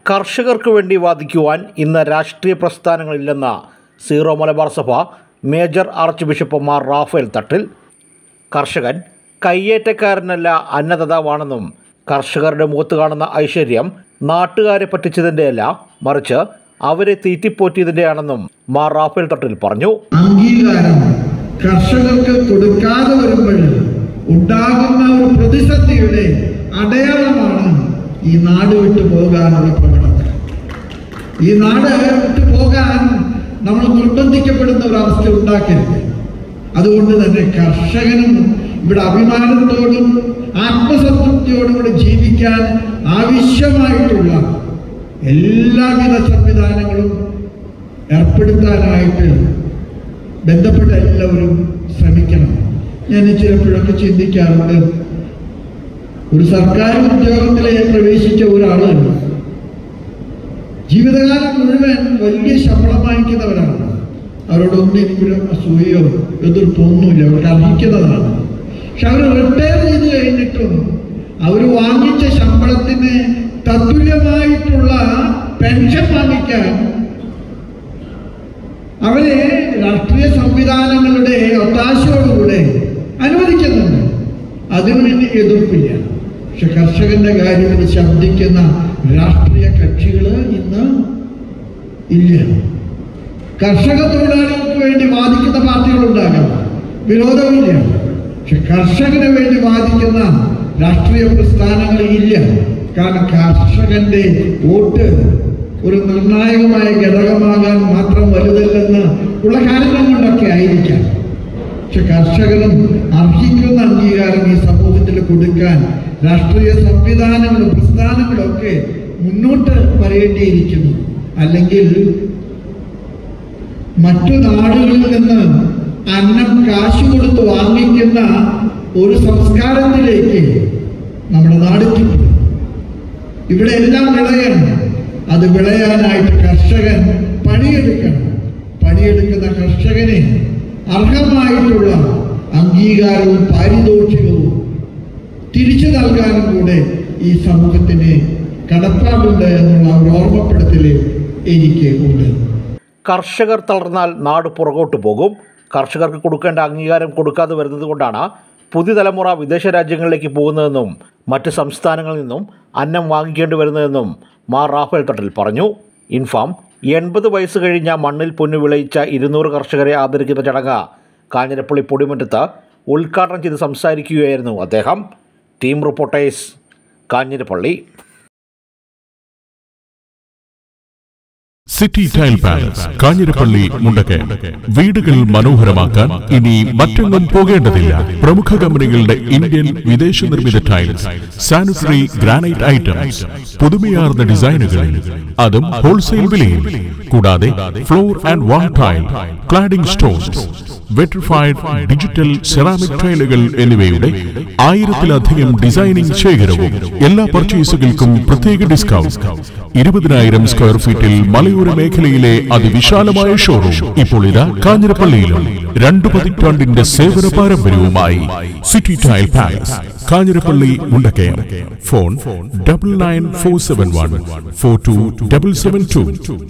കർഷകർക്ക് വേണ്ടി വാദിക്കുവാൻ ഇന്ന് രാഷ്ട്രീയ പ്രസ്ഥാനങ്ങളില്ലെന്ന സീറോ മലബാർ സഭ major archbishop Mar Raphael Thattil. കർഷകൻ കയ്യേറ്റക്കാരനല്ല, അന്നദാതാവാണെന്നും കർഷകരുടെ മുഖത്ത് കാണുന്ന ഐശ്വര്യം നാട്ടുകാരെ പറ്റിച്ചതിൻ്റെയല്ല, മറിച്ച് അവരെ തീറ്റിപ്പോറ്റിയതിൻ്റെയാണെന്നും മാർ റാഫേൽ തട്ടിൽ പറഞ്ഞു. അംഗീകാരം കർഷകർക്ക് കൊടുക്കാതെ വരുമ്പോൾ ഉണ്ടാകുന്ന ഒരു പ്രതിസന്ധിയുടെ അടയാളമാണ് ഈ നാട് വിട്ടു പോകാനുള്ള പ്രവണത. ഈ നാട് വിട്ടു പോകാൻ നമ്മൾ നിർബന്ധിക്കപ്പെടുന്ന ഒരവസ്ഥ ഉണ്ടാക്കരുത്. അതുകൊണ്ട് തന്നെ കർഷകനും ഇവിടെ അഭിമാനത്തോടും ആത്മസംതൃപ്തിയോടും കൂടെ ജീവിക്കാൻ ആവശ്യമായിട്ടുള്ള എല്ലാവിധ സംവിധാനങ്ങളും ഏർപ്പെടുത്താനായിട്ട് ബന്ധപ്പെട്ട എല്ലാവരും ശ്രമിക്കണം. ഞാൻ ചിലപ്പോഴൊക്കെ ചിന്തിക്കാറുണ്ട്, ഒരു സർക്കാർ ഉദ്യോഗത്തിലേക്ക് പ്രവേശിച്ച ഒരാള് ജീവിതകാലം മുഴുവൻ വലിയ ശമ്പളം വാങ്ങിക്കുന്നവരാണ്. അവരോടൊന്നും എനിക്കൊരു അസൂയയോ എതിർപ്പൊന്നുമില്ല, അവർക്ക് അർഹിക്കുന്നതാണ്. പക്ഷെ അവർ റിട്ടയർ ചെയ്ത് കഴിഞ്ഞിട്ടും അവർ വാങ്ങിച്ച ശമ്പളത്തിന് തത്തുല്യമായിട്ടുള്ള പെൻഷൻ വാങ്ങിക്കാൻ അവരെ രാഷ്ട്രീയ സംവിധാനങ്ങളുടെ ഒത്താശയോടുകൂടെ അനുവദിക്കുന്നുണ്ട്. അതിനു എതിർപ്പില്ല. പക്ഷെ കർഷകന്റെ കാര്യത്തിൽ ശബ്ദിക്കുന്ന രാഷ്ട്രീയ കക്ഷികൾ ഇന്ന് ഇല്ല. കർഷക തൊഴിലാളികൾക്ക് വേണ്ടി വാദിക്കുന്ന പാർട്ടികളുണ്ടാകാം, വിരോധമില്ല. പക്ഷെ കർഷകന് വേണ്ടി വാദിക്കുന്ന രാഷ്ട്രീയ പ്രസ്ഥാനങ്ങൾ ഇല്ല. കാരണം കർഷകന്റെ വോട്ട് ഒരു നിർണായകമായ ഘടകമാകാൻ മാത്രം വലുതല്ലെന്ന് ഉള്ള കാരണം കൊണ്ടൊക്കെ ആയിരിക്കാം. പക്ഷെ കർഷകനും അർഹിക്കുന്ന അംഗീകാരം ഈ സമൂഹത്തിൽ കൊടുക്കാൻ രാഷ്ട്രീയ സംവിധാനങ്ങളും പ്രസ്ഥാനങ്ങളും ഒക്കെ മുന്നോട്ട് വരേണ്ടിയിരിക്കുന്നു. അല്ലെങ്കിൽ മറ്റു നാടുകളിൽ നിന്ന് അന്നം കാശ് കൊടുത്ത് വാങ്ങിക്കുന്ന ഒരു സംസ്കാരത്തിലേക്ക് നമ്മുടെ നാടെത്തിക്കും. ഇവിടെ എല്ലാം വിളയാണ്. അത് വിളയാനായിട്ട് കർഷകൻ പണിയെടുക്കണം. പണിയെടുക്കുന്ന കർഷകനെ അർഹമായിട്ടുള്ള അംഗീകാരവും പാരിതോഷികവും തിരിച്ചു നൽകാനും കൂടെ ഈ സമൂഹത്തിന് കടപ്പാടുണ്ട് എന്നുള്ള ഒരു ഓർമ്മപ്പെടുത്തൽ എനിക്ക് ഉണ്ട്. കർഷകർ തളർന്നാൽ നാട് പുറകോട്ട് പോകും. കർഷകർക്ക് കൊടുക്കേണ്ട അംഗീകാരം കൊടുക്കാതെ വരുന്നത് കൊണ്ടാണ് പുതിയ തലമുറ വിദേശ രാജ്യങ്ങളിലേക്ക് പോകുന്നതെന്നും മറ്റ് സംസ്ഥാനങ്ങളിൽ നിന്നും അന്നം വാങ്ങിക്കേണ്ടി വരുന്നതെന്നും മാർ റാഫേൽ തട്ടിൽ പറഞ്ഞു. ഇൻഫാം 80 വയസ്സ് കഴിഞ്ഞ മണ്ണിൽ പൊന്നു വിളയിച്ച 200 കർഷകരെ ആദരിക്കുന്ന ചടങ്ങ് കാഞ്ഞിരപ്പള്ളി പൊടിമറ്റത്ത് ഉദ്ഘാടനം ചെയ്ത് സംസാരിക്കുകയായിരുന്നു അദ്ദേഹം. Team reporters, Kanjirappally. City tile palace, Kanjirappally, Mundakayam. വീടുകൾ മനോഹരമാക്കാൻ ഇനി മറ്റൊന്നും പോകേണ്ടതില്ല. പ്രമുഖ കമ്പനികളുടെ ഇന്ത്യൻ വിദേശ നിർമ്മിത ടൈൽസ്, സാനിറ്ററി ഗ്രാനൈറ്റ് ഐറ്റംസ്, പുതുമയാർന്ന ഡിസൈനുകളിൽ, അതും ഹോൾസെയിൽ വിലയിൽ. കൂടാതെ floor and wall tile, cladding stones, vitrified digital ceramic ടൈലുകൾ എന്നിവയുടെ 1000-ലധികം ഡിസൈനിംഗ് ശേഖരവും. എല്ലാ പർച്ചേസുകൾക്കും പ്രത്യേക ഡിസ്കൗണ്ട്. 20,000 സ്ക്വയർ ഫീറ്റിൽ മലയോര മേഖലയിലെ അതിവിശാലമായ ഷോറൂം ഇപ്പോൾ ഇതാ കാഞ്ഞിരപ്പള്ളിയിലും. 2 പതിറ്റാണ്ടിന്റെ സേവന പാരമ്പര്യവുമായി city tile palace, Kanjirappally, Mundakayam. Phone 9947142772.